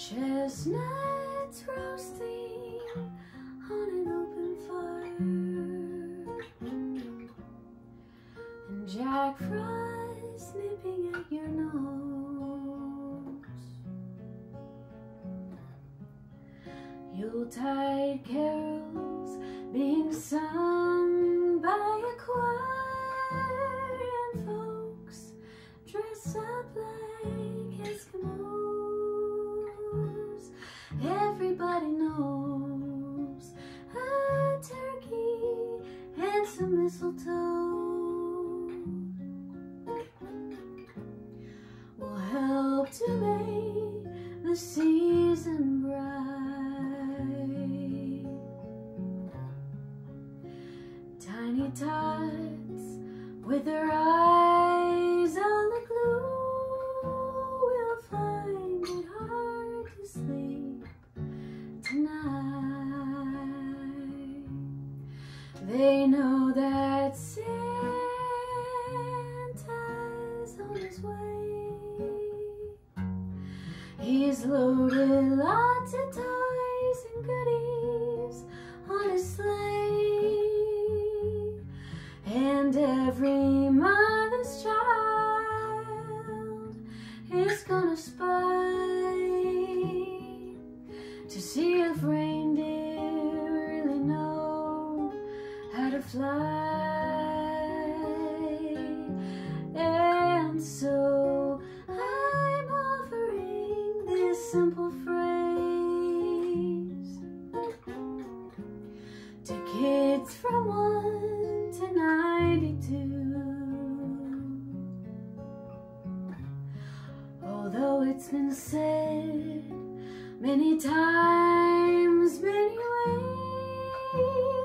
Chestnuts roasting on an open fire, and Jack Frost nipping at your nose. Yuletide carols being sung by a choir, and folks dress up like Eskimos. Everybody knows a turkey and some mistletoe will help to make the season bright. Tiny tots with their eyes all aglow will find it hard to sleep tonight. They know that Santa's on his way. He's loaded lots of toys and goodies on his sleigh, and every mother's child is gonna spy to see if reindeer really know how to fly. And so I'm offering this simple phrase to kids from 1 to 92. Although it's been said many times, many ways,